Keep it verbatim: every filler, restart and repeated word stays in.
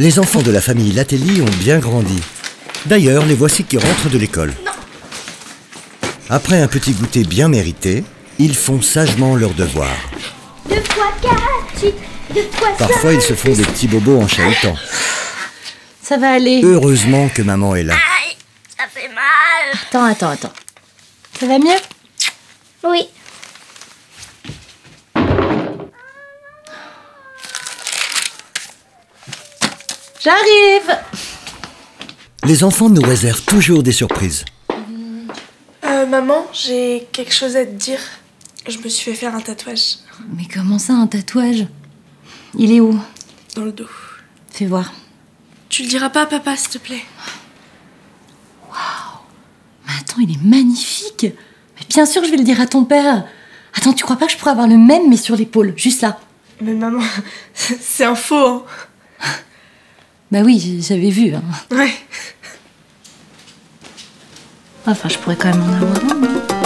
Les enfants de la famille Latelli ont bien grandi. D'ailleurs, les voici qui rentrent de l'école. Après un petit goûter bien mérité, ils font sagement leurs devoirs. Deux fois quatre, deux fois cinq. Parfois, ils se font des petits bobos en chahutant. Ça va aller. Heureusement que maman est là. Aïe, ça fait mal. Attends, attends, attends. Ça va mieux? Oui. J'arrive. Les enfants nous réservent toujours des surprises. Euh, maman, j'ai quelque chose à te dire. Je me suis fait faire un tatouage. Mais comment ça, un tatouage? Il est où? Dans le dos. Fais voir. Tu le diras pas à papa, s'il te plaît. Waouh! Mais attends, il est magnifique! Mais bien sûr que je vais le dire à ton père. Attends, tu crois pas que je pourrais avoir le même, mais sur l'épaule, juste là? Mais maman, c'est un faux, hein. Bah oui, j'avais vu. Hein. Ouais. Enfin, je pourrais quand même en avoir un.